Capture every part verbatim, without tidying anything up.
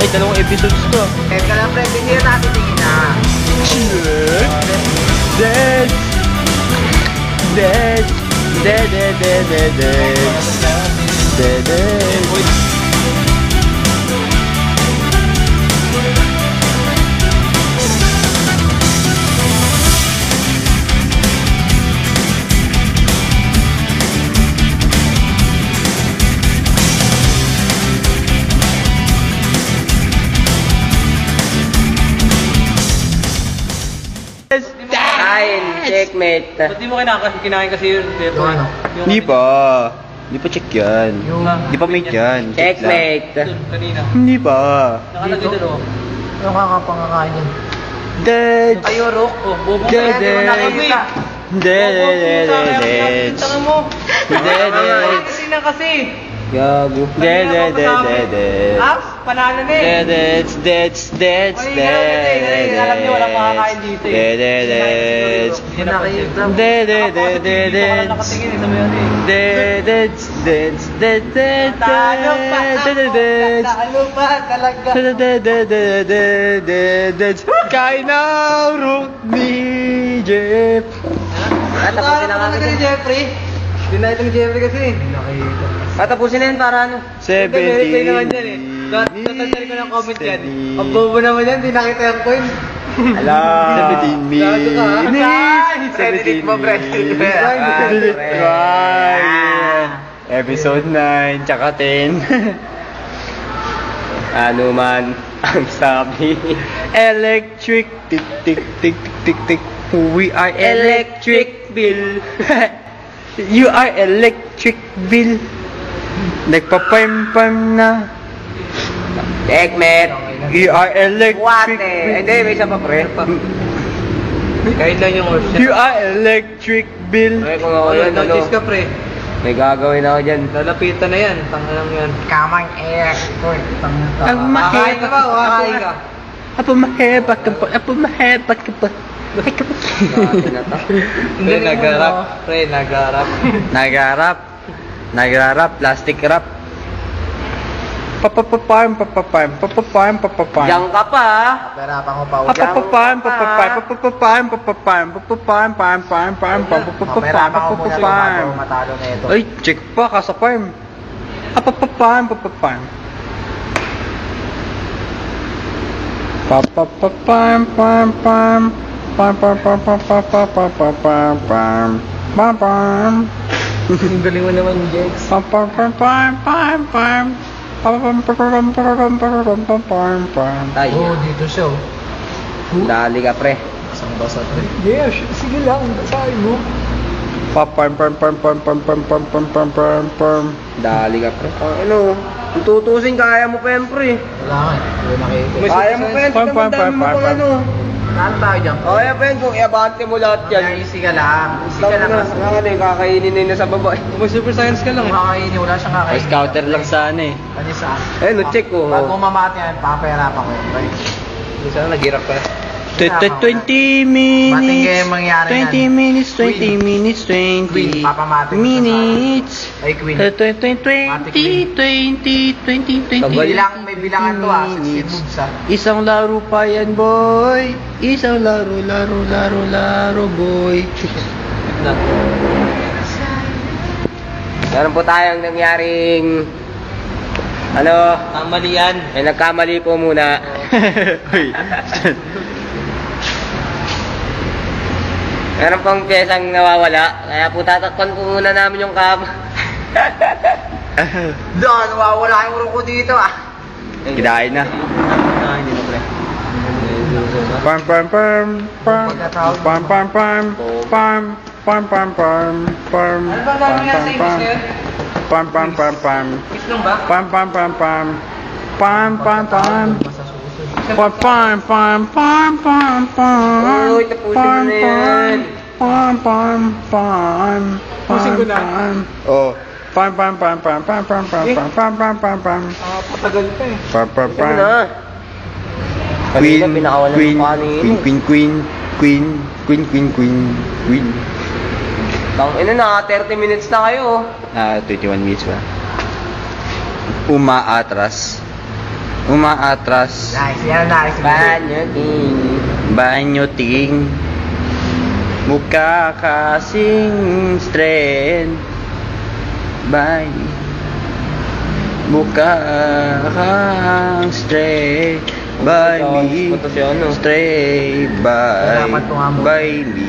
Ay, dalawang episodes ko. Teka lang, pre. Hindi na natin tingin na. Dead! Dead! Dead, dead, dead, dead, dead. Dead, dead. Kain, checkmate. Ba't di mo kinakain, kinain kasi yun? Yung ano? Hindi pa. Hindi pa check yan. Hindi pa mate yan. Check lang. Checkmate. Doon, kanina. Hindi pa. Nakalagay doon, oh. Yung kakapangakain yun. Dead! Ay, Orok. Oh, bobo ka. Dead, Hindi mo dead. nakikita. Dead, Bobo, dead, puta, dead, kaya dead. pinakita mo. Dead, dead. Kasi na kasi. Gago. Dead, dead, dead, dead, dead. Ah, panalo na eh. Dead, dead, dead, dead, Ay, dead, grabe, eh. Alam niyo, walang makakain dito eh. Dead, dead, dead. Hindi nakikita. Dead, dead, dead, dead, Dito ka lang dead. nakatingin, ito mo yun eh. Dead, dead, dead, dead, dead, Talo pa dead, ako. dead, dead. Talo pa talaga. Dead, dead, dead, dead, dead, dead, dead. Kain na urok ni Jeff. Tatapusin na kami ni Jeffrey. Hindi na ito ni Jeffrey kasi. Nakikita. Tatapusin na yun para ano? seventy. Meron play naman dyan eh. Tatandali ko ng comment yan. Ang bobo naman yan, di nakita yung point. Ala. seventeen Gago ka, ha? minutes. Credit mo, credit mo. Credit right. Episode nine, tsaka ten. Ano man ang sabi. Electric, tik, tik, tik, tik, tik, tik. We are electric bill. You are electric bill. Nagpa-pam-pam na. Checkmate. You are electric What eh? bill. Hindi, may isa pa, pre. Kahit lang yung horse You are electric bill. Ay, kung ako yan, ano? Notice ka pre. May gagawin ako dyan. Lalapitan na yan. Tanga lang yan. Kamang air. Ang Kakain ka ba o kakain ka? Apo mahebat ka pa. Apo mahebat ka pa. Hindi, nag-rap. Pre, nag-rap. Nagarap. Nagarap. Plastic wrap. Papapaparm, papaparm, papaparm, papaparm. Diyan ka pa, ha? Perapan ko pa. Papapaparm, papaparm, papaparm, papaparm, papaparm, parm, parm, parm, papaparm, papaparm. Matalo na ito. Ay, check pa, kasa farm. Papaparm, papaparm. Papaparm, parm, parm. Pam, pam, pam, pam, pam, pam, pam, pam, pam, pam, pam, pam. Ang galing mo naman, Jex. Pam, pam, pam, pam, pam, pam. Pam, pam, pam, pam, pam, pam, pam, pam, pam, pam. Tayo. Oo, dito siya. oh. Dali ka, pre. Isang basa pre. Yes, sige lang. Basahin mo. Pam, pam, pam, pam, pam, pam, pam, pam, pam, pam, pam, pam. Dali ka, pre. Oh, ano? Kung tutusin, kaya mo pa yan, pre. Wala nga. Hindi nakikita. Kaya mo pa yan. Pam, Tignan mo, pam, dami pam, mo pam, pang pam. ano. Saan tayo dyan? Kaya pa yan, kung iabante mo lahat yan. Easy ka lang. Easy Tawag ka lang. na, ano yung kakainin na yun nasa baba. Kung super science ka lang. Kakainin, wala siyang kakainin. Scouter lang sana eh. Ano saan? Eh, no, check ko. Bago mamati yan, papahirapan ko yun. Bye. Hindi sana, naghirap ka. twenty Mating minutes. kaya mangyari twenty yan. minutes, twenty minutes, twenty Queen, papamatic mo minutes. Ay, Queen. twenty, twenty, twenty, twenty, twenty. Bilang, may bilangan to ah. sixteen minutes. moves ah. Isang laro pa yan, boy. Isang laro, laro, laro, laro, boy. Meron po tayong nangyaring ano, Kamalian. eh nagkamali po muna. Uy. Meron pong pyesang nawawala, kaya po tatakpan po muna namin yung cam. Doon, nawawala yung urong ko dito ah. Kinain na. Ah, hindi na pre. Pam pam pam pam pam pam pam pam pam pam pam pam Ano ba gagawin niya sa English ngayon? pam pam pam pam Islong ba? pam pam pam pam pam pam pam pam pam pam pam pam pam Uy, tapusin mo na yan. pam pam pam Tapusin ko na. oh pam pam pam pam pam pam pam pam pam pam pam pam Ah, patagal pa eh. pam pam Ito pam na. Queen, Kanina, pinakawalan queen, ng kanin. queen, queen, queen, queen, queen, queen, queen, queen. Tang ina na, thirty minutes na kayo. Ah, twenty-one minutes ba? Umaatras. umaatras. Nice, yan na, nice. Banyoting, banyoting, mukha kasing strength. Bye. Mukha kang stray by me, stray by, by me.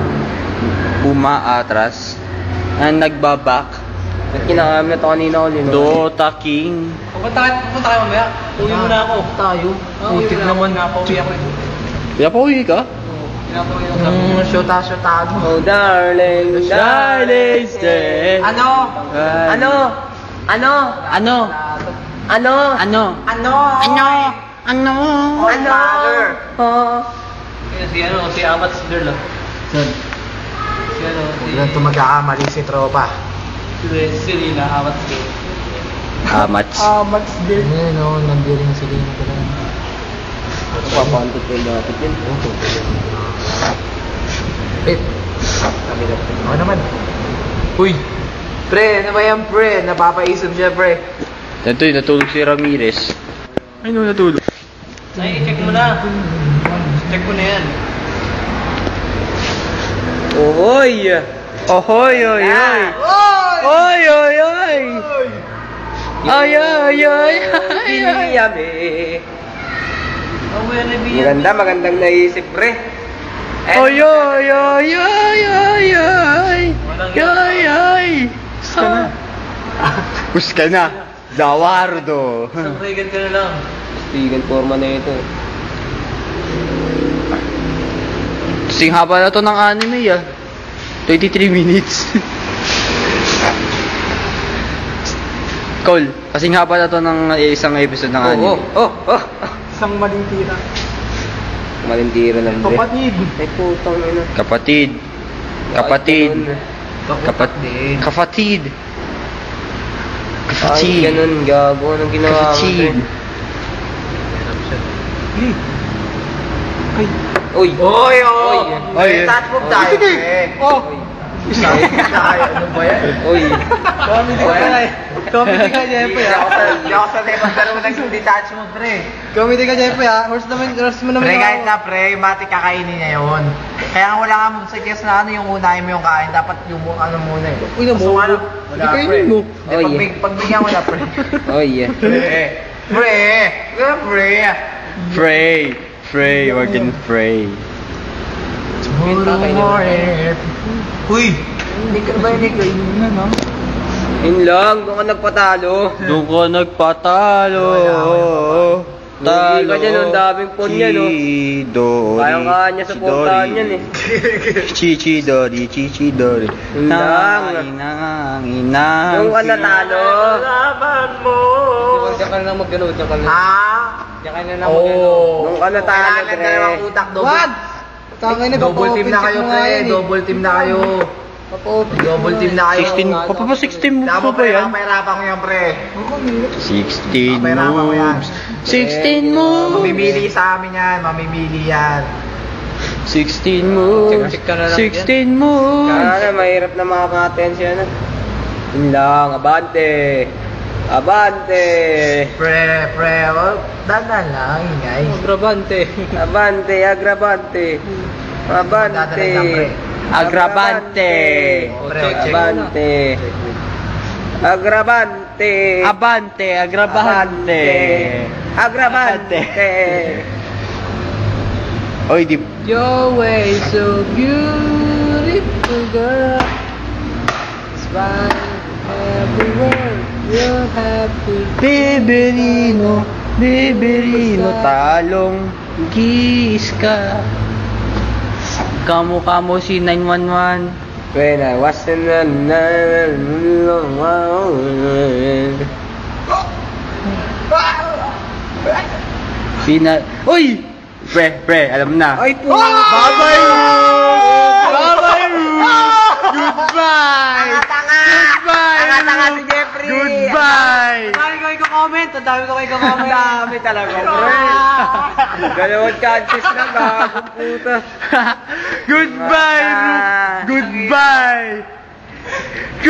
Umaatras, ang nagbabak. Kinakam na to kanina ulit. Dota King. Pupunta kayo, pupunta kayo mamaya. Uwi mo na ako. Tayo. Putik naman na ako. Uwi ako. Kaya pa uwi ka? Pinapawin ako sa Mm, shoota-shootaan mo. Oh darling, darling, stay. Ano? Ano? Ano? Ano? Ano? Ano? Ano? Ano? Ano? Ano? Oh. Si ano, si Amats girl ah. Saan? Si ano, si... Huwag lang magkakamali si tropa. Si si Lina, Amats girl. Amats. Amats din. Ano, no, nandiyan si Lina ko lang. Papantot ko dapat yun. Eh, ako naman. Uy, pre, ano ba yan, pre? Napapaisip siya, pre. Ito yun, natulog si Ramirez. Ay, no, natulog. Ay, i-check mo na. Check mo na yan. Ohoy! Ohoy, oy, oy! Oy, oy, oy! Ay, ay, ay, ay, ay! Maganda, magandang naisip, pre. Oy, oy, oy, oy, oy, oy! Ay, ay! Gusto na. Gusto na. Dawardo. Isang Reagan ka na lang. Stigan forma na ito. Kasing haba na to ng anime ah. twenty-three minutes. Cole, kasing haba na to ng isang episode ng anime. Oh, oh, oh. Isang maling tira. Malindira lang, pre. Kapatid. Ay, putang ina. Kapatid. Kapatid. Kapatid. Kapatid. Ay, Kapatid. ganun, gago. Anong ginawa mo, Kapatid. pre? Uy! Uy! Uy! Uy! Touch move tayo, pre. Oh! Ano ba yan? Uy! Comedy ka na eh. Comedy ka, Jeffrey Hindi ah. ako sa- hindi ako sanay magkaroon ng detach move, pre. Comedy ka, Jeffrey ah. Horse naman, horse mo naman Pre, ako. kahit na, pre, mati kakainin niya yun. Kaya nga wala nga mag-suggest na ano yung unahin mo yung kain. Dapat yung ano muna eh. Uy, nabobo. So, ano? Hindi kainin mo. Hindi, pagbig, pagbigyan ko na, pre. Oh yeah. Pre! Pre! Pre! Pre! Pray. Pray. We're gonna pray. Uy! Hindi ka ba hindi kainin na, no? Yun lang, doon ka nagpatalo. Doon ka nagpatalo. Lugi ka dyan, ang daming pon yan, no? Chidori. Kaya nga niya supportahan yan, eh. Chichidori, chichidori. Yun lang. Inang, inang. Doon ka natalo. Laban mo. Diyan ka na lang mag-gano, diyan ka na. Ha? Diyan ka na lang mag-gano. Doon ka natalo, pre. Kailangan dalawang utak, double. What? Tangay na, Double team na kayo, pre. Double team na kayo. Double team na kayo. sixteen, pa pa sixteen moves Tama, pa ba pre. yan? Papahirapan ko yan, pre. sixteen Papahirapan ko yan. moves. sixteen moves. Mamimili sa amin yan. Mamimili yan. sixteen moves. Check ka na lang sixteen moves. Kaya mahirap na makaka-attend siya na. Yun lang, abante. Abante. Pre, pre, oh, dadan lang, ingay. Grabante. Abante, agrabante. Abante. Agravante. Pre, abante. Agravante. Abante, agravante. Agravante. Oy, di Your way so beautiful girl. Smile everywhere. You're happy. Beberino, Beberino, talong gis ka. Kamo-kamo si nine one one. When I was in the Pina... Uy! Pre, pre, alam na. Ay, po! Babay! Babay! Goodbye! Tanga! Goodbye! Tanga-tanga si Jeffrey! Goodbye! Ang dami ko i-comment. Ang dami ko Ang i-comment. dami talaga, pre. Dalawang chances na, gagong puta. Goodbye! Ah. Goodbye!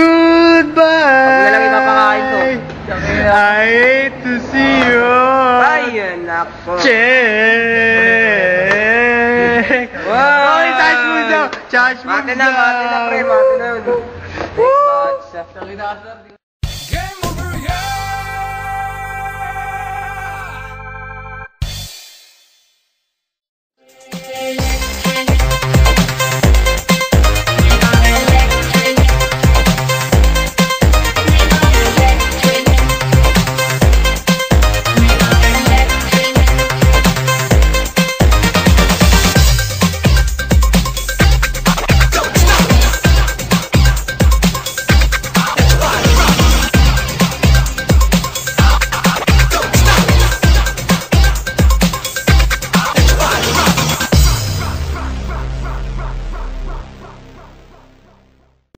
Goodbye! Huwag mo na lang ipapakain to. I hate to see you. Bye! yan, nako. Check! Wow! Oy, touch mo daw! Touch mo Mate na, mate na, pre, mate na. Woo! Sorry na, sir.